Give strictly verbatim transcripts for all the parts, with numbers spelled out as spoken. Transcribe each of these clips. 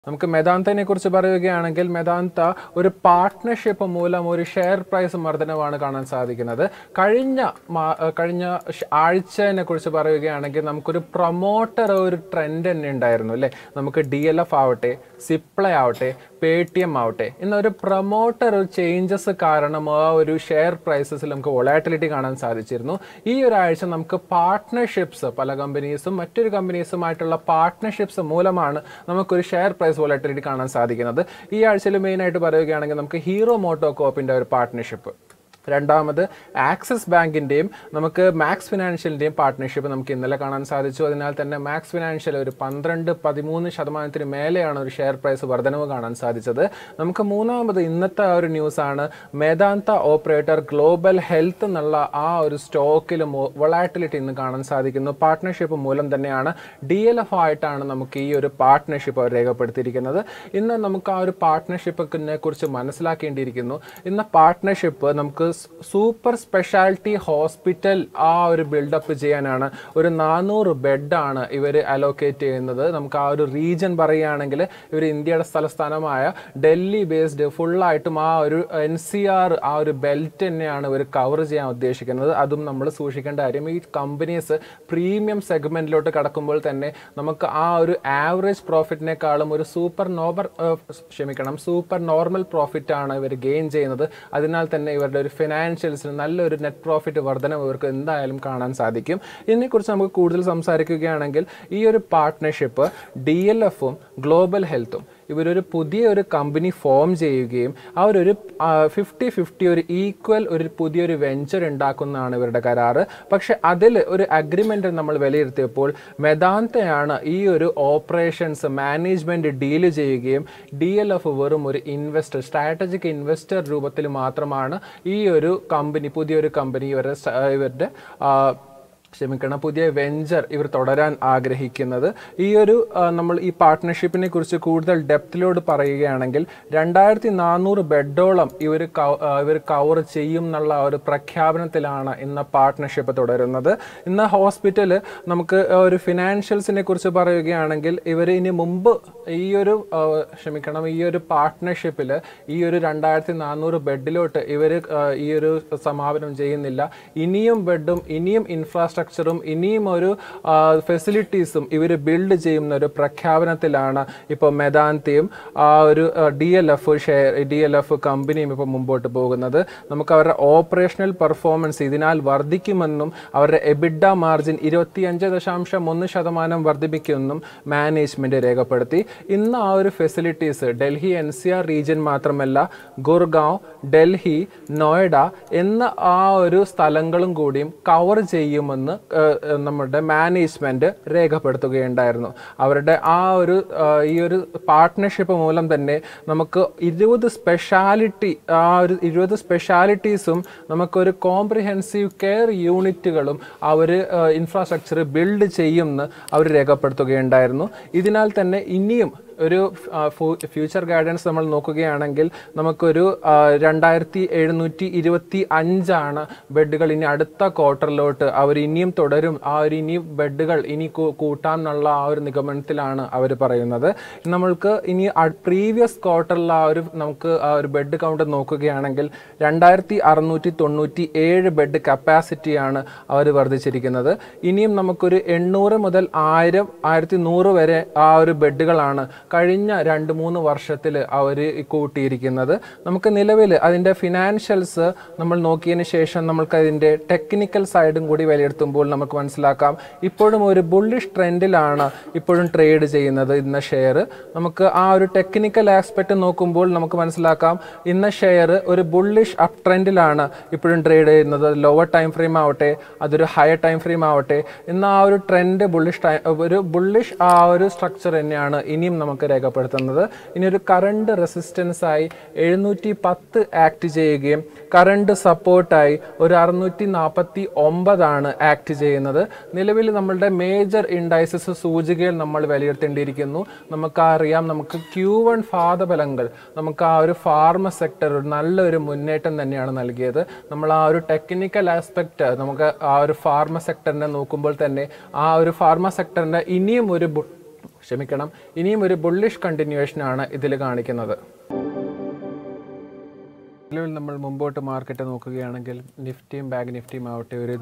നമുക്ക് മെദാന്തനെ കുറിച്ച് പറയുകയാണെങ്കിൽ മെദാന്ത ഒരു പാർട്ട്ണർഷിപ്പ് മൂലം ഒരു ഷെയർ പ്രൈസ് വർധനവാണ് കാണാൻ സാധിക്കുന്നത്. കഴിഞ്ഞ കഴിഞ്ഞ ആഴ്ചയെ കുറിച്ച് പറയുകയാണെങ്കിൽ നമുക്കൊരു പ്രൊമോട്ടർ ഒരു ട്രെൻഡ് തന്നെ ഉണ്ടായിരുന്നു അല്ലേ. നമുക്ക് ഡി എൽ എഫ് ആവട്ടെ, സിപ്ലൈ ആവട്ടെ, പേ ടി എം ആവട്ടെ, ഇന്നൊരു പ്രൊമോട്ടർ ഒരു ചേഞ്ചസ് കാരണം ആ ഒരു ഷെയർ പ്രൈസസിൽ നമുക്ക് വൊളാറ്റിലിറ്റി കാണാൻ സാധിച്ചിരുന്നു. ഈ ഒരാഴ്ച നമുക്ക് പാർട്ട്ണർഷിപ്സ് പല കമ്പനീസും മറ്റൊരു കമ്പനീസുമായിട്ടുള്ള പാർട്ട്ണർഷിപ്സ് മൂലമാണ് നമുക്കൊരു ഷെയർ പ്രൈസ് വോളറ്റിലിറ്റി കാണാൻ സാധിക്കുന്നത്. ഈ ആഴ്ചയിൽ മെയിനായിട്ട് പറയുകയാണെങ്കിൽ നമുക്ക് ഹീറോ മോട്ടോ കോപ്പിൻ്റെ ഒരു പാർട്ട്ണർഷിപ്പ്, രണ്ടാമത് ആക്സിസ് ബാങ്കിൻ്റെയും നമുക്ക് മാക്സ് ഫിനാൻഷ്യലിൻ്റെയും പാർട്ട്ണർഷിപ്പ് നമുക്ക് ഇന്നലെ കാണാൻ സാധിച്ചു. അതിനാൽ തന്നെ മാക്സ് ഫിനാൻഷ്യൽ ഒരു പന്ത്രണ്ട് പതിമൂന്ന് ശതമാനത്തിന് മേലെയാണ് ഒരു ഷെയർ പ്രൈസ് വർധനവ് കാണാൻ സാധിച്ചത്. നമുക്ക് മൂന്നാമത് ഇന്നത്തെ ഒരു ന്യൂസാണ് മെദാന്ത ഓപ്പറേറ്റർ ഗ്ലോബൽ ഹെൽത്ത് എന്നുള്ള ആ ഒരു സ്റ്റോക്കിൽ വൊളാറ്റിലിറ്റി ഇന്ന് കാണാൻ സാധിക്കുന്നു. പാർട്ട്ണർഷിപ്പ് മൂലം തന്നെയാണ്. ഡി എൽ എഫ് ആയിട്ടാണ് നമുക്ക് ഈ ഒരു പാർട്ട്ണർഷിപ്പ് അവർ രേഖപ്പെടുത്തിയിരിക്കുന്നത്. ഇന്ന് നമുക്ക് ആ ഒരു പാർട്ട്ണർഷിപ്പിനെ കുറിച്ച് മനസ്സിലാക്കേണ്ടിയിരിക്കുന്നു. ഇന്ന് പാർട്ട്ണർഷിപ്പ് നമുക്ക് സൂപ്പർ സ്പെഷ്യാലിറ്റി ഹോസ്പിറ്റൽ ആ ഒരു ബിൽഡപ്പ് ചെയ്യാനാണ്. ഒരു നാനൂറ് ബെഡാണ് ഇവർ അലോക്കേറ്റ് ചെയ്യുന്നത്. നമുക്ക് ആ ഒരു റീജിയൻ പറയുകയാണെങ്കിൽ ഇവർ ഇന്ത്യയുടെ തലസ്ഥാനമായ ഡൽഹി ബേസ്ഡ് ഫുള്ളായിട്ടും ആ ഒരു എൻ സി ആർ ആ ഒരു ബെൽറ്റ് തന്നെയാണ് ഇവർ കവർ ചെയ്യാൻ ഉദ്ദേശിക്കുന്നത്. അതും നമ്മൾ സൂക്ഷിക്കേണ്ട കാര്യം, ഈ കമ്പനീസ് പ്രീമിയം സെഗ്മെന്റിലോട്ട് കടക്കുമ്പോൾ തന്നെ നമുക്ക് ആ ഒരു ആവറേജ് പ്രോഫിറ്റിനേക്കാളും ഒരു സൂപ്പർ നോർമൽ ക്ഷമിക്കണം സൂപ്പർ നോർമൽ പ്രോഫിറ്റ് ആണ് ഇവർ ഗെയിൻ ചെയ്യുന്നത്. അതിനാൽ തന്നെ ഇവരുടെ ഒരു ഫിനാൻഷ്യൽസിന് നല്ലൊരു നെറ്റ് പ്രോഫിറ്റ് വർധന ഇവർക്ക് എന്തായാലും കാണാൻ സാധിക്കും. ഇതിനെക്കുറിച്ച് നമുക്ക് കൂടുതൽ സംസാരിക്കുകയാണെങ്കിൽ ഈ ഒരു പാർട്ട്ണർഷിപ്പ് ഡി എൽ എഫും ഗ്ലോബൽ ഹെൽത്തും ഇവരൊരു പുതിയ ഒരു കമ്പനി ഫോം ചെയ്യുകയും ആ ഒരു ഫിഫ്റ്റി ഫിഫ്റ്റി ഒരു ഈക്വൽ ഒരു പുതിയൊരു വെഞ്ചർ ഉണ്ടാക്കുന്നതാണ് ഇവരുടെ കരാറ്. പക്ഷെ അതിൽ ഒരു അഗ്രിമെൻ്റ് നമ്മൾ വിലയിരുത്തിയപ്പോൾ മെദാന്തയാണ് ഈ ഒരു ഓപ്പറേഷൻസ് മാനേജ്മെൻറ്റ് ഡീല് ചെയ്യുകയും ഡി എൽ എഫ് വെറും ഒരു ഇൻവെസ്റ്റർ സ്ട്രാറ്റജിക് ഇൻവെസ്റ്റർ രൂപത്തിൽ മാത്രമാണ് ഈ ഒരു കമ്പനി പുതിയൊരു കമ്പനി ഇവരുടെ ഇവരുടെ ക്ഷമിക്കണം പുതിയ വെഞ്ചർ ഇവർ തുടരാൻ ആഗ്രഹിക്കുന്നത്. ഈ ഒരു നമ്മൾ ഈ പാർട്ട്ണർഷിപ്പിനെ കുറിച്ച് കൂടുതൽ ഡെപ്തിലോട് പറയുകയാണെങ്കിൽ രണ്ടായിരത്തി നാനൂറ് ബെഡോളം ഇവർ ഇവർ കവർ ചെയ്യും എന്നുള്ള ഒരു പ്രഖ്യാപനത്തിലാണ് ഇന്ന് പാർട്ട്ണർഷിപ്പ് തുടരുന്നത്. ഇന്ന് ഹോസ്പിറ്റൽ നമുക്ക് ഒരു ഫിനാൻഷ്യൽസിനെ കുറിച്ച് പറയുകയാണെങ്കിൽ ഇവർ ഇനി മുമ്പ് ഈ ഒരു ക്ഷമിക്കണം ഈ ഒരു പാർട്ട്ണർഷിപ്പിൽ ഈ ഒരു രണ്ടായിരത്തി നാനൂറ് ബെഡിലോട്ട് ഇവർ ഈ ഒരു സമാപനം ചെയ്യുന്നില്ല. ഇനിയും ബെഡും ഇനിയും ഇൻഫ്രാസ്ട്രക്ചർ സ്ട്രക്ചറും ഇനിയും ഒരു ഫെസിലിറ്റീസും ഇവർ ബിൽഡ് ചെയ്യുന്ന ഒരു പ്രഖ്യാപനത്തിലാണ് ഇപ്പോൾ മെദാന്തയും ആ ഒരു D L F share D L F കമ്പനിയും ഇപ്പോൾ മുമ്പോട്ട് പോകുന്നത്. നമുക്ക് അവരുടെ ഓപ്പറേഷണൽ പെർഫോമൻസ് ഇതിനാൽ വർദ്ധിക്കുമെന്നും അവരുടെ എബിഡ മാർജിൻ ഇരുപത്തിയഞ്ച് ദശാംശം ഒന്ന് ശതമാനം വർദ്ധിപ്പിക്കുമെന്നും മാനേജ്മെന്റ് രേഖപ്പെടുത്തി. ഇന്ന് ആ ഒരു facilities Delhi N C R region മാത്രമല്ല ഗുർഗാവ്, ഡൽഹി, നോയിഡ എന്ന ആ ഒരു സ്ഥലങ്ങളും കൂടിയും കവർ ചെയ്യുമെന്ന് നമ്മുടെ മാനേജ്മെന്റ് രേഖപ്പെടുത്തുകയുണ്ടായിരുന്നു. അവരുടെ ആ ഒരു ഈ ഒരു പാർട്ട്ണർഷിപ്പ് മൂലം തന്നെ നമുക്ക് ഇരുപത് സ്പെഷ്യാലിറ്റി ആ ഒരു ഇരുപത് സ്പെഷ്യാലിറ്റീസും നമുക്കൊരു കോംപ്രിഹെൻസീവ് കെയർ യൂണിറ്റുകളും അവർ ഇൻഫ്രാസ്ട്രക്ചർ ബിൽഡ് ചെയ്യുമെന്ന് അവർ രേഖപ്പെടുത്തുകയുണ്ടായിരുന്നു. ഇതിനാൽ തന്നെ ഇനിയും ഒരു ഫ്യൂച്ചർ ഗൈഡൻസ് നമ്മൾ നോക്കുകയാണെങ്കിൽ നമുക്കൊരു രണ്ടായിരത്തി എഴുന്നൂറ്റി ഇരുപത്തി അഞ്ചാണ് ബെഡുകൾ ഇനി അടുത്ത ക്വാർട്ടറിലോട്ട് അവർ ഇനിയും തുടരും. ആ ഒരു ഇനി ബെഡുകൾ ഇനി കൂട്ടാം എന്നുള്ള ആ ഒരു നിഗമനത്തിലാണ് അവർ പറയുന്നത്. നമ്മൾക്ക് ഇനി പ്രീവിയസ് ക്വാർട്ടറിൽ ആ ഒരു നമുക്ക് ആ ഒരു ബെഡ് കൗണ്ട് നോക്കുകയാണെങ്കിൽ രണ്ടായിരത്തി അറുന്നൂറ്റി തൊണ്ണൂറ്റി ഏഴ് ബെഡ് കപ്പാസിറ്റിയാണ് അവർ വർദ്ധിച്ചിരിക്കുന്നത്. ഇനിയും നമുക്കൊരു എണ്ണൂറ് മുതൽ ആയിരം ആയിരത്തി നൂറ് വരെ ആ ഒരു ബെഡുകളാണ് കഴിഞ്ഞ രണ്ട് മൂന്ന് വർഷത്തിൽ അവർ കൂട്ടിയിരിക്കുന്നത്. നമുക്ക് നിലവിൽ അതിൻ്റെ ഫിനാൻഷ്യൽസ് നമ്മൾ നോക്കിയതിന് ശേഷം നമുക്ക് അതിൻ്റെ ടെക്നിക്കൽ സൈഡും കൂടി വിലയിരുത്തുമ്പോൾ നമുക്ക് മനസ്സിലാക്കാം ഇപ്പോഴും ഒരു ബുള്ളിഷ് ട്രെൻഡിലാണ് ഇപ്പോഴും ട്രേഡ് ചെയ്യുന്നത് ഇന്ന ഷെയർ. നമുക്ക് ആ ഒരു ടെക്നിക്കൽ ആസ്പെക്ട് നോക്കുമ്പോൾ നമുക്ക് മനസ്സിലാക്കാം ഇന്ന ഷെയർ ഒരു ബുള്ളിഷ് അപ് ട്രെൻഡിലാണ് ഇപ്പോഴും ട്രേഡ് ചെയ്യുന്നത്. ലോവർ ടൈം ഫ്രെയിം ആവട്ടെ അതൊരു ഹയർ ടൈം ഫ്രെയിം ആവട്ടെ ഇന്ന് ആ ഒരു ട്രെൻഡ് ബുള്ളിഷ് ഒരു ബുള്ളിഷ് ആ ഒരു സ്ട്രക്ചർ തന്നെയാണ് ഇനിയും നമുക്ക് രേഖപ്പെടുത്തുന്നത്. ഇനി ഒരു കറണ്ട് റെസിസ്റ്റൻസ് ആയി എഴുന്നൂറ്റി പത്ത് ആക്ട് ചെയ്യുകയും കറണ്ട് സപ്പോർട്ടായി ഒരു അറുന്നൂറ്റി നാൽപ്പത്തി ഒമ്പതാണ് ആക്ട് ചെയ്യുന്നത്. നിലവിൽ നമ്മളുടെ മേജർ ഇൻഡൈസസ് സൂചികകൾ നമ്മൾ വിലയിരുത്തേണ്ടിയിരിക്കുന്നു. നമുക്കറിയാം നമുക്ക് ക്യൂ വൺ പാദബലങ്ങൾ നമുക്ക് ആ ഒരു ഫാർമ സെക്ടർ നല്ലൊരു മുന്നേറ്റം തന്നെയാണ് നൽകിയത്. നമ്മൾ ആ ഒരു ടെക്നിക്കൽ ആസ്പെക്ട് നമുക്ക് ആ ഒരു ഫാർമ സെക്ടറിനെ നോക്കുമ്പോൾ തന്നെ ആ ഒരു ഫാർമ സെക്ടറിൻ്റെ ഇനിയും ഒരു ക്ഷമിക്കണം, ഇനിയും ഒരു ബുള്ളിഷ് കണ്ടിന്യൂവേഷനാണ് ഇതിൽ കാണിക്കുന്നത്. നിലവിൽ നമ്മൾ മുമ്പോട്ട് മാർക്കറ്റ് നോക്കുകയാണെങ്കിൽ നിഫ്റ്റിയും ബാങ്ക് നിഫ്റ്റിയും ആവട്ടെ ഒരു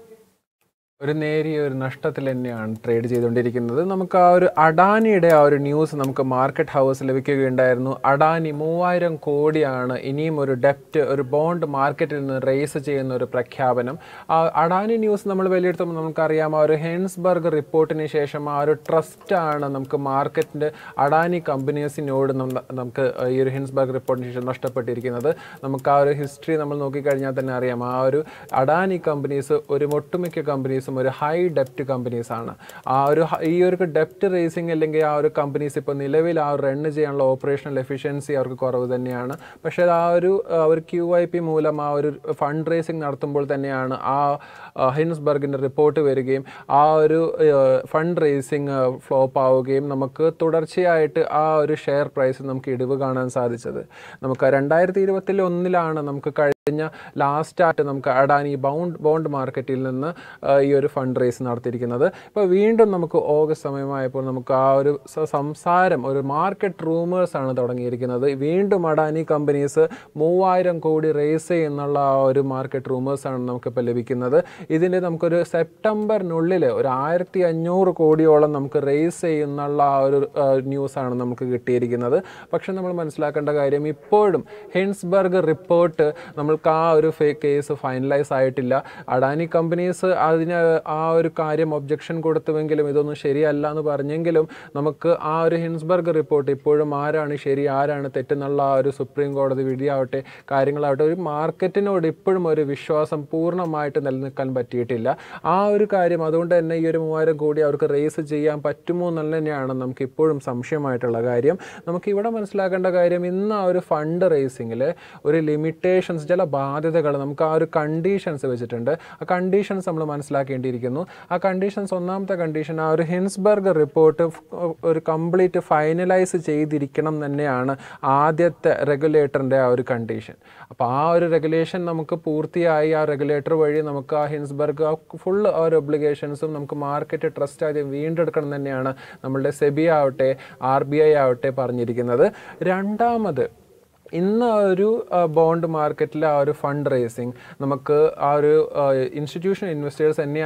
ഒരു നേരിയ ഒരു നഷ്ടത്തിൽ തന്നെയാണ് ട്രേഡ് ചെയ്തുകൊണ്ടിരിക്കുന്നത്. നമുക്ക് ആ ഒരു അഡാനിയുടെ ആ ഒരു ന്യൂസ് നമുക്ക് മാർക്കറ്റ് ഹൗസ് ലഭിക്കുകയുണ്ടായിരുന്നു. അഡാനി മൂവായിരം കോടിയാണ് ഇനിയും ഒരു ഡെപ്റ്റ് ഒരു ബോണ്ട് മാർക്കറ്റിൽ നിന്ന് റേസ് ചെയ്യുന്ന ഒരു പ്രഖ്യാപനം. ആ അഡാനി ന്യൂസ് നമ്മൾ വിലയിരുത്തുമ്പോൾ നമുക്കറിയാം, ആ ഒരു ഹെൻസ്ബർഗ് റിപ്പോർട്ടിന് ശേഷം ആ ഒരു ട്രസ്റ്റാണ് നമുക്ക് മാർക്കറ്റിൻ്റെ അഡാനി കമ്പനീസിനോട് നമുക്ക് ഈ ഒരു ഹെൻസ്ബർഗ് റിപ്പോർട്ടിന് ശേഷം നഷ്ടപ്പെട്ടിരിക്കുന്നത്. നമുക്ക് ആ ഒരു ഹിസ്റ്ററി നമ്മൾ നോക്കിക്കഴിഞ്ഞാൽ തന്നെ അറിയാം, ആ ഒരു അഡാനി കമ്പനീസ് ഒരു ഒട്ടുമിക്ക കമ്പനീസ് ഒരു ഹൈ ഡെപ്റ്റ് കമ്പനീസ് ആണ്. ആ ഒരു ഈ ഒരു ഡെപ്റ്റ് റേസിംഗ് അല്ലെങ്കിൽ ആ ഒരു കമ്പനീസ് ഇപ്പോൾ നിലവിൽ ആ റൺ ചെയ്യാനുള്ള ഓപ്പറേഷണൽ എഫിഷ്യൻസി അവർക്ക് കുറവ് തന്നെയാണ്. പക്ഷേ ആ ഒരു ഒരു ക്യു ഐ പി മൂലം ആ ഒരു ഫണ്ട് റേസിംഗ് നടത്തുമ്പോൾ തന്നെയാണ് ആ ഹിൻസ്ബർഗിൻ്റെ റിപ്പോർട്ട് വരികയും ആ ഒരു ഫണ്ട് റേസിംഗ് ഫ്ലോപ്പ് ആവുകയും നമുക്ക് തുടർച്ചയായിട്ട് ആ ഒരു ഷെയർ പ്രൈസിൽ നമുക്ക് ഇടിവ് കാണാൻ സാധിച്ചത്. നമുക്ക് രണ്ടായിരത്തി ഇരുപത്തി ഒന്നിലാണ് നമുക്ക് കഴിഞ്ഞ ലാസ്റ്റായിട്ട് നമുക്ക് അഡാനി ബൗണ്ട് ബോണ്ട് മാർക്കറ്റിൽ നിന്ന് ഈ ഒരു ഫണ്ട് റേസ് നടത്തിയിരിക്കുന്നത്. ഇപ്പോൾ വീണ്ടും നമുക്ക് ഓഗസ്റ്റ് സമയമായപ്പോൾ നമുക്ക് ആ ഒരു സംസാരം ഒരു മാർക്കറ്റ് റൂമേഴ്സ് ആണ് തുടങ്ങിയിരിക്കുന്നത്. വീണ്ടും അഡാനി കമ്പനീസ് മൂവായിരം കോടി റേസ് ചെയ്യുന്നുള്ള ആ ഒരു മാർക്കറ്റ് റൂമേഴ്സാണ് നമുക്കിപ്പോൾ ലഭിക്കുന്നത്. ഇതിൻ്റെ നമുക്കൊരു സെപ്റ്റംബറിനുള്ളിൽ ഒരു ആയിരത്തി അഞ്ഞൂറ് കോടിയോളം നമുക്ക് റേസ് ചെയ്യുന്നുള്ള ആ ഒരു ന്യൂസാണ് നമുക്ക് കിട്ടിയിരിക്കുന്നത്. പക്ഷെ നമ്മൾ മനസ്സിലാക്കേണ്ട കാര്യം, ഇപ്പോഴും ഹെൻസ്ബർഗ് റിപ്പോർട്ട് നമ്മൾക്ക് ആ ഒരു ഫേക്ക് കേസ് ഫൈനലൈസ് ആയിട്ടില്ല. അഡാനി കമ്പനീസ് അതിന് ആ ഒരു കാര്യം ഒബ്ജക്ഷൻ കൊടുത്തുവെങ്കിലും ഇതൊന്നും ശരിയല്ല എന്ന് പറഞ്ഞെങ്കിലും നമുക്ക് ആ ഒരു ഹിൻസ്ബർഗ് റിപ്പോർട്ട് ഇപ്പോഴും ആരാണ് ശരി ആരാണ് തെറ്റെന്നുള്ള ആ ഒരു സുപ്രീം കോടതി വിധിയാവട്ടെ കാര്യങ്ങളാവട്ടെ ഒരു മാർക്കറ്റിനോട് ഇപ്പോഴും ഒരു വിശ്വാസം പൂർണ്ണമായിട്ട് നിലനിൽക്കാൻ പറ്റിയിട്ടില്ല. ആ ഒരു കാര്യം അതുകൊണ്ട് തന്നെ ഈ ഒരു മൂവായിരം കോടി അവർക്ക് റേസ് ചെയ്യാൻ പറ്റുമോ എന്നുള്ള തന്നെയാണ് നമുക്ക് ഇപ്പോഴും സംശയമായിട്ടുള്ള കാര്യം. നമുക്ക് ഇവിടെ മനസ്സിലാക്കേണ്ട കാര്യം, ഇന്ന് ആ ഒരു ഫണ്ട് റേസിങ്ങിൽ ഒരു ലിമിറ്റേഷൻസ് ചില ബാധ്യതകൾ നമുക്ക് ആ ഒരു കണ്ടീഷൻസ് വെച്ചിട്ടുണ്ട്. ആ കണ്ടീഷൻസ് നമ്മൾ മനസ്സിലാക്കേണ്ടിയിരിക്കുന്നു. ആ കണ്ടീഷൻസ് ഒന്നാമത്തെ കണ്ടീഷൻ ആ ഒരു ഹിൻസ്ബർഗ് റിപ്പോർട്ട് ഒരു കംപ്ലീറ്റ് ഫൈനലൈസ് ചെയ്തിരിക്കണം തന്നെയാണ് ആദ്യത്തെ റെഗുലേറ്ററിൻ്റെ ആ ഒരു കണ്ടീഷൻ. അപ്പോൾ ആ ഒരു റെഗുലേഷൻ നമുക്ക് പൂർത്തിയായി ആ റെഗുലേറ്റർ വഴി നമുക്ക് ആ ഹിൻസ്ബർഗ് ഫുൾ ആ ഒരു ഒബ്ലിഗേഷൻസും നമുക്ക് മാർക്കറ്റ് ട്രസ്റ്റ് ആദ്യം വീണ്ടെടുക്കണം തന്നെയാണ് നമ്മളുടെ സെബി ആവട്ടെ ആർ ബി ഐ ആവട്ടെ പറഞ്ഞിരിക്കുന്നത്. രണ്ടാമത്, ഇന്ന് ഒരു ബോണ്ട് മാർക്കറ്റിൽ ആ ഒരു ഫണ്ട് റേസിങ് നമുക്ക് ആ ഒരു ഇൻസ്റ്റിറ്റ്യൂഷൻ ഇൻവെസ്റ്റേഴ്സ് തന്നെ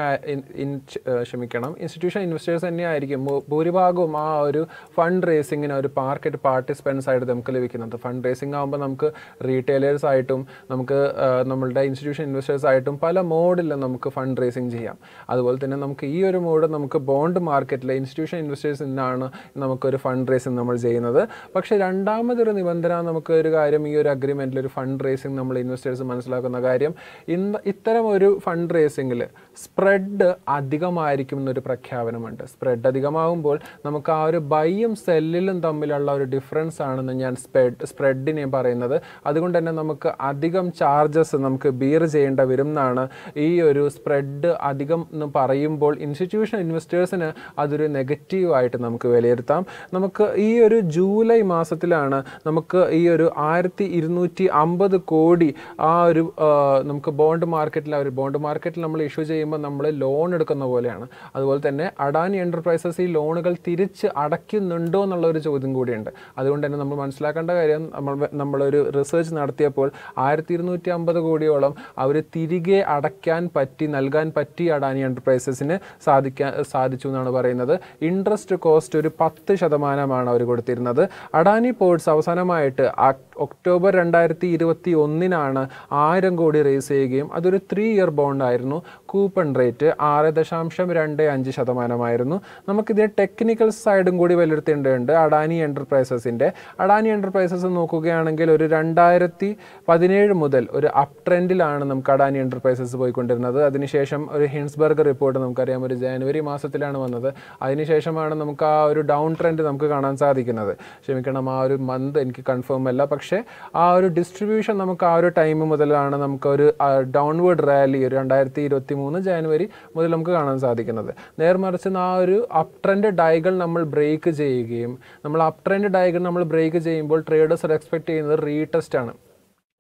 ക്ഷമിക്കണം ഇൻസ്റ്റിറ്റ്യൂഷൻ ഇൻവെസ്റ്റേഴ്സ് തന്നെ ആയിരിക്കും ഭൂരിഭാഗവും ആ ഒരു ഫണ്ട് റേസിങ്ങിന് ഒരു മാർക്കറ്റ് പാർട്ടിസിപ്പൻസ് ആയിട്ട് നമുക്ക് ലഭിക്കുന്നത്. ഫണ്ട് റേസിംഗ് ആകുമ്പോൾ നമുക്ക് റീറ്റെയിലേഴ്സ് ആയിട്ടും നമുക്ക് നമ്മളുടെ ഇൻസ്റ്റിറ്റ്യൂഷൻ ഇൻവെസ്റ്റേഴ്സ് ആയിട്ടും പല മോഡിലും നമുക്ക് ഫണ്ട് റേസിംഗ് ചെയ്യാം. അതുപോലെ തന്നെ നമുക്ക് ഈ ഒരു മോഡ് നമുക്ക് ബോണ്ട് മാർക്കറ്റിലെ ഇൻസ്റ്റിറ്റ്യൂഷൻ ഇൻവെസ്റ്റേഴ്സിൽ നിന്നാണ് നമുക്കൊരു ഫണ്ട് റേസിംഗ് നമ്മൾ ചെയ്യുന്നത്. പക്ഷേ രണ്ടാമതൊരു നിബന്ധന നമുക്ക് ഒരു കാര്യം, ഈ ഒരു അഗ്രിമെൻറ്റിൽ ഒരു ഫണ്ട് റേസിംഗ് നമ്മൾ ഇൻവെസ്റ്റേഴ്സ് മനസ്സിലാക്കുന്ന കാര്യം, ഇന്ന് ഇത്തരം ഒരു ഫണ്ട് റേസിംഗിൽ സ്പ്രെഡ് അധികമായിരിക്കും എന്നൊരു പ്രഖ്യാപനമുണ്ട്. സ്പ്രെഡ് അധികമാകുമ്പോൾ നമുക്ക് ആ ഒരു ബൈയും സെല്ലിലും തമ്മിലുള്ള ഒരു ഡിഫറൻസ് ആണെന്ന് ഞാൻ സ്പ്രെഡ് സ്പ്രെഡിനെ പറയുന്നത്. അതുകൊണ്ട് തന്നെ നമുക്ക് അധികം ചാർജസ് നമുക്ക് ബീർ ചെയ്യേണ്ട വരും എന്നാണ് ഈ ഒരു സ്പ്രെഡ് അധികം എന്ന് പറയുമ്പോൾ ഇൻസ്റ്റിറ്റ്യൂഷൻ ഇൻവെസ്റ്റേഴ്സിന് അതൊരു നെഗറ്റീവായിട്ട് നമുക്ക് വിലയിരുത്താം. നമുക്ക് ഈ ഒരു ജൂലൈ മാസത്തിലാണ് നമുക്ക് ഈ ഒരു ആയിരത്തി ഇരുന്നൂറ്റി അമ്പത് കോടി ആ ഒരു നമുക്ക് ബോണ്ട് മാർക്കറ്റിൽ ആ ഒരു ബോണ്ട് മാർക്കറ്റിൽ നമ്മൾ ഇഷ്യൂ ചെയ്യുമ്പോൾ നമ്മൾ ലോൺ എടുക്കുന്ന പോലെയാണ്. അതുപോലെ തന്നെ അഡാനി എൻ്റർപ്രൈസസ് ഈ ലോണുകൾ തിരിച്ച് അടയ്ക്കുന്നുണ്ടോ എന്നുള്ളൊരു ചോദ്യം കൂടിയുണ്ട്. അതുകൊണ്ട് തന്നെ നമ്മൾ മനസ്സിലാക്കേണ്ട കാര്യം, നമ്മൾ നമ്മളൊരു റിസർച്ച് നടത്തിയപ്പോൾ ആയിരത്തി ഇരുന്നൂറ്റി അമ്പത് കോടിയോളം അവർ തിരികെ അടയ്ക്കാൻ പറ്റി നൽകാൻ പറ്റി അഡാനി എൻ്റർപ്രൈസസിന് സാധിക്കാൻ സാധിച്ചു എന്നാണ് പറയുന്നത്. ഇൻട്രസ്റ്റ് കോസ്റ്റ് ഒരു പത്ത് ശതമാനമാണ് അവർ കൊടുത്തിരുന്നത്. അഡാനി പോർട്സ് അവസാനമായിട്ട് ഒക്ടോബർ രണ്ടായിരത്തി ഇരുപത്തി ഒന്നിനാണ് ആയിരം കോടി റേസ് ചെയ്യുകയും അതൊരു ത്രീ ഇയർ ബോണ്ടായിരുന്നു. കൂപ്പൺ റേറ്റ് ആറ് ദശാംശം രണ്ട് അഞ്ച് ശതമാനമായിരുന്നു. നമുക്കിതിന് ടെക്നിക്കൽ സൈഡും കൂടി വിലയിരുത്തേണ്ടതുണ്ട്. അഡാനി എൻ്റർപ്രൈസസിൻ്റെ അഡാനി എൻ്റർപ്രൈസസ് നോക്കുകയാണെങ്കിൽ ഒരു രണ്ടായിരത്തി പതിനേഴ് മുതൽ ഒരു അപ് ട്രെൻഡിലാണ് നമുക്ക് അഡാനി എൻ്റർപ്രൈസസ് പോയിക്കൊണ്ടിരുന്നത്. അതിനുശേഷം ഒരു ഹിൻസ്ബർഗ് റിപ്പോർട്ട് നമുക്കറിയാം ഒരു ജനുവരി മാസത്തിലാണ് വന്നത്. അതിനുശേഷമാണ് നമുക്ക് ആ ഒരു ഡൗൺ ട്രെൻഡ് നമുക്ക് കാണാൻ സാധിക്കുന്നത്. ക്ഷമിക്കണം, ആ ഒരു മന്ത് എനിക്ക് കൺഫേം അല്ല. പക്ഷേ ആ ഒരു ഡിസ്ട്രിബ്യൂഷൻ നമുക്ക് ആ ഒരു ടൈം മുതലാണ് നമുക്കൊരു ഡൗൺവേർഡ് റാലി ഒരു രണ്ടായിരത്തി ഇരുപത്തി മൂന്ന് ജനുവരി മുതൽ നമുക്ക് കാണാൻ സാധിക്കുന്നത്. നേർമറിച്ച് ആ ഒരു അപ് ട്രെൻഡ് ഡയകൾ നമ്മൾ ബ്രേക്ക് ചെയ്യുകയും നമ്മൾ അപ് ട്രെൻഡ് ഡയകൾ നമ്മൾ ബ്രേക്ക് ചെയ്യുമ്പോൾ ട്രേഡേഴ്സ് എക്സ്പെക്ട് ചെയ്യുന്നത് റീടെസ്റ്റ് ആണ്.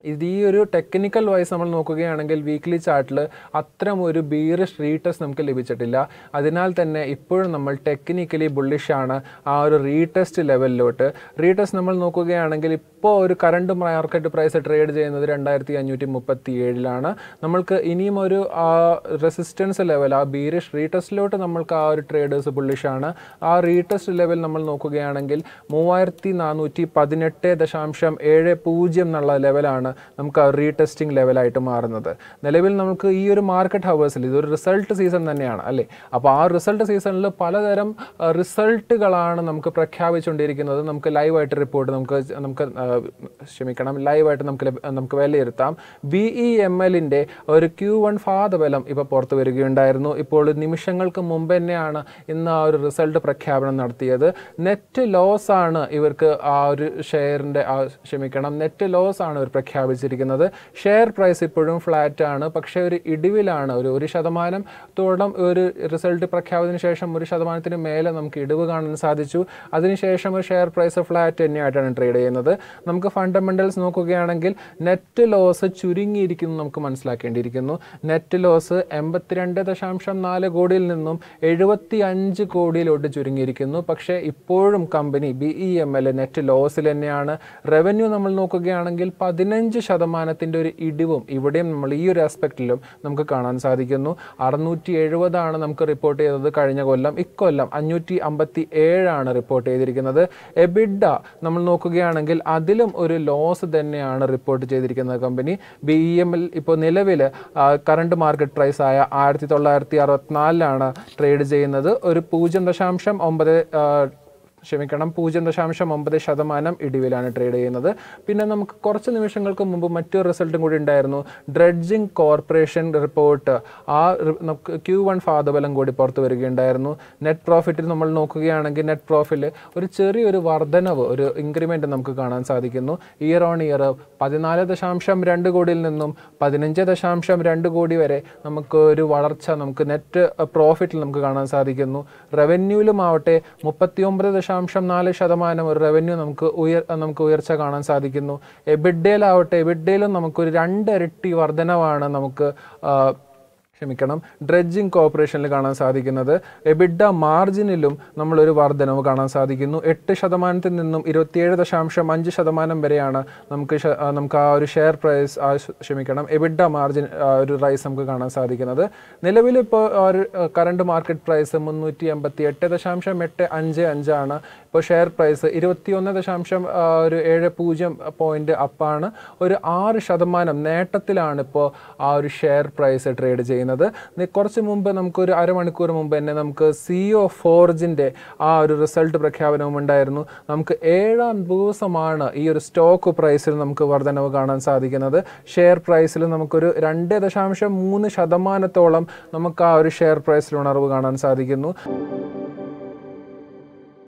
ഇത് ഈ ഒരു ടെക്നിക്കൽ വൈസ് നമ്മൾ നോക്കുകയാണെങ്കിൽ വീക്ക്ലി ചാർട്ടിൽ അത്തരം ഒരു ബീറിഷ് റീടെസ്റ്റ് നമുക്ക് ലഭിച്ചിട്ടില്ല. അതിനാൽ തന്നെ ഇപ്പോഴും നമ്മൾ ടെക്നിക്കലി ബുള്ളിഷാണ് ആ ഒരു റീടെസ്റ്റ് ലെവലിലോട്ട്. റീടെസ്റ്റ് നമ്മൾ നോക്കുകയാണെങ്കിൽ ഇപ്പോൾ ഒരു കറണ്ട് മാർക്കറ്റ് പ്രൈസ് ട്രേഡ് ചെയ്യുന്നത് രണ്ടായിരത്തി അഞ്ഞൂറ്റി മുപ്പത്തി ഏഴിലാണ്. നമ്മൾക്ക് ഇനിയും ഒരു റെസിസ്റ്റൻസ് ലെവൽ ആ ബീറിഷ് റീടെസ്റ്റിലോട്ട് നമ്മൾക്ക് ആ ഒരു ട്രേഡേഴ്സ് ബുള്ളിഷാണ്. ആ റീടെസ്റ്റ് ലെവൽ നമ്മൾ നോക്കുകയാണെങ്കിൽ മൂവായിരത്തി നാനൂറ്റി പതിനെട്ട് ദശാംശം ഏഴ് പൂജ്യം എന്നുള്ള ലെവലാണ് നമുക്ക് ആ റീടെസ്റ്റിംഗ് ലെവലായിട്ട് മാറുന്നത്. നിലവിൽ നമുക്ക് ഈ ഒരു മാർക്കറ്റ് ഹവേഴ്സിൽ ഇതൊരു റിസൾട്ട് സീസൺ തന്നെയാണ് അല്ലേ. അപ്പോൾ ആ റിസൾട്ട് സീസണിൽ പലതരം റിസൾട്ടുകളാണ് നമുക്ക് പ്രഖ്യാപിച്ചുകൊണ്ടിരിക്കുന്നത്. നമുക്ക് ലൈവായിട്ട് റിപ്പോർട്ട് നമുക്ക് നമുക്ക് ക്ഷമിക്കണം ലൈവായിട്ട് നമുക്ക് നമുക്ക് വിലയിരുത്താം. ബി ഇ എം എല്ലിൻ്റെ ഒരു ക്യൂ വൺ ഫാദബലം ഇപ്പോൾ പുറത്തു വരികയുണ്ടായിരുന്നു. ഇപ്പോൾ നിമിഷങ്ങൾക്ക് മുമ്പ് തന്നെയാണ് ഇന്ന് ആ ഒരു റിസൾട്ട് പ്രഖ്യാപനം നടത്തിയത്. നെറ്റ് ലോസ് ആണ് ഇവർക്ക് ആ ഒരു ഷെയറിൻ്റെ ക്ഷമിക്കണം നെറ്റ് ലോസ് ആണ് ഇവർ പ്രഖ്യാപിച്ചത് ിരിക്കുന്നത് ഷെയർ പ്രൈസ് ഇപ്പോഴും ഫ്ലാറ്റ് ആണ്. പക്ഷേ ഒരു ഇടിവിലാണ്. ഒരു ഒരു ശതമാനത്തോളം ഒരു റിസൾട്ട് പ്രഖ്യാപനത്തിന് ശേഷം ഒരു ശതമാനത്തിന് മേലെ നമുക്ക് ഇടിവ് കാണാൻ സാധിച്ചു. അതിനുശേഷം ഒരു ഷെയർ പ്രൈസ് ഫ്ലാറ്റ് തന്നെയായിട്ടാണ് ട്രേഡ് ചെയ്യുന്നത്. നമുക്ക് ഫണ്ടമെന്റൽസ് നോക്കുകയാണെങ്കിൽ നെറ്റ് ലോസ് ചുരുങ്ങിയിരിക്കുന്നു നമുക്ക് മനസ്സിലാക്കേണ്ടിയിരിക്കുന്നു. നെറ്റ് ലോസ് എൺപത്തിരണ്ട് ദശാംശം നാല് കോടിയിൽ നിന്നും എഴുപത്തി അഞ്ച് കോടിയിലോട്ട് ചുരുങ്ങിയിരിക്കുന്നു. പക്ഷേ ഇപ്പോഴും company B E M L net ലോസിൽ തന്നെയാണ്. റവന്യൂ നമ്മൾ നോക്കുകയാണെങ്കിൽ പതിനഞ്ച് ശതമാനത്തിൻ്റെ ഒരു ഇടിവും ഇവിടെയും നമ്മൾ ഈ ഒരു ആസ്പെക്റ്റിലും നമുക്ക് കാണാൻ സാധിക്കുന്നു. അറുന്നൂറ്റി എഴുപതാണ് നമുക്ക് റിപ്പോർട്ട് ചെയ്തത് കഴിഞ്ഞ കൊല്ലം. ഇക്കൊല്ലം അഞ്ഞൂറ്റി അമ്പത്തി ഏഴാണ് റിപ്പോർട്ട് ചെയ്തിരിക്കുന്നത്. എബിഡ നമ്മൾ നോക്കുകയാണെങ്കിൽ അതിലും ഒരു ലോസ് തന്നെയാണ് റിപ്പോർട്ട് ചെയ്തിരിക്കുന്നത് company. B E M L ഇപ്പോൾ നിലവിൽ കറണ്ട് മാർക്കറ്റ് പ്രൈസ് ആയ ആയിരത്തി തൊള്ളായിരത്തി അറുപത്തിനാലിലാണ് ട്രേഡ് ചെയ്യുന്നത്. ഒരു പൂജ്യം ദശാംശം ഒമ്പത് ക്ഷമിക്കണം പൂജ്യം ദശാംശം ഒമ്പത് ശതമാനം ഇടിവിലാണ് ട്രേഡ് ചെയ്യുന്നത്. പിന്നെ നമുക്ക് കുറച്ച് നിമിഷങ്ങൾക്ക് മുമ്പ് മറ്റൊരു റിസൾട്ടും കൂടി ഉണ്ടായിരുന്നു. ഡ്രഡ്ജിങ് കോർപ്പറേഷൻ റിപ്പോർട്ട് ആ നമുക്ക് ക്യൂ വൺ ഫാദബലം കൂടി പുറത്തു വരികയുണ്ടായിരുന്നു. നെറ്റ് പ്രോഫിറ്റിൽ നമ്മൾ നോക്കുകയാണെങ്കിൽ നെറ്റ് പ്രോഫിറ്റിൽ ഒരു ചെറിയൊരു വർധനവ് ഒരു ഇൻക്രിമെൻറ്റ് നമുക്ക് കാണാൻ സാധിക്കുന്നു. ഇയർ ഓൺ ഇയർ പതിനാല് ദശാംശം രണ്ട് കോടിയിൽ നിന്നും പതിനഞ്ച് ദശാംശം രണ്ട് കോടി വരെ നമുക്ക് ഒരു വളർച്ച നമുക്ക് നെറ്റ് പ്രോഫിറ്റിൽ നമുക്ക് കാണാൻ സാധിക്കുന്നു. റവന്യൂവിലും ആവട്ടെ മുപ്പത്തി ഒമ്പത് ദശാംശം നാല് ശതമാനം ഒരു റവന്യൂ നമുക്ക് ഉയർ നമുക്ക് ഉയർച്ച കാണാൻ സാധിക്കുന്നു. എബിഡയിലാവട്ടെ എബിഡയിലും നമുക്കൊരു രണ്ടിരട്ടി വർധനവാണ് നമുക്ക് ക്ഷമിക്കണം ഡ്രഡ്ജിങ് കോർപ്പറേഷനിൽ കാണാൻ സാധിക്കുന്നത്. എബിഡ മാർജിനിലും നമ്മളൊരു വർധനവ് കാണാൻ സാധിക്കുന്നു. എട്ട് ശതമാനത്തിൽ നിന്നും ഇരുപത്തിയേഴ് ദശാംശം അഞ്ച് ശതമാനം വരെയാണ് നമുക്ക് നമുക്ക് ആ ഒരു ഷെയർ പ്രൈസ് ക്ഷമിക്കണം എബിഡ മാർജിൻ ഒരു റൈസ് നമുക്ക് കാണാൻ സാധിക്കുന്നത്. നിലവിൽ ഇപ്പോൾ ഒരു കറണ്ട് മാർക്കറ്റ് പ്രൈസ് മുന്നൂറ്റി എൺപത്തി എട്ട് ദശാംശം എട്ട് അഞ്ച് അഞ്ചാണ്. ഇപ്പോൾ ഷെയർ പ്രൈസ് ഇരുപത്തിയൊന്ന് ദശാംശം ഒരു ഏഴ് പൂജ്യം പോയിന്റ് അപ്പാണ്. ഒരു ആറ് ശതമാനം നേട്ടത്തിലാണ് ഇപ്പോൾ ആ ഒരു ഷെയർ പ്രൈസ് ട്രേഡ് ചെയ്യുന്നത്. കുറച്ച് മുമ്പ് നമുക്കൊരു അരമണിക്കൂർ മുമ്പ് തന്നെ നമുക്ക് സിഒ ഫോർജിൻ്റെ ആ ഒരു റിസൾട്ട് പ്രഖ്യാപനവും ഉണ്ടായിരുന്നു. നമുക്ക് ഏഴാം ദിവസമാണ് ഈ ഒരു സ്റ്റോക്ക് പ്രൈസിൽ നമുക്ക് വർധനവ് കാണാൻ സാധിക്കുന്നത്. ഷെയർ പ്രൈസിൽ നമുക്കൊരു രണ്ട് ദശാംശം മൂന്ന് ശതമാനത്തോളം നമുക്ക് ആ ഒരു ഷെയർ പ്രൈസിൽ ഉണർവ് കാണാൻ സാധിക്കുന്നു.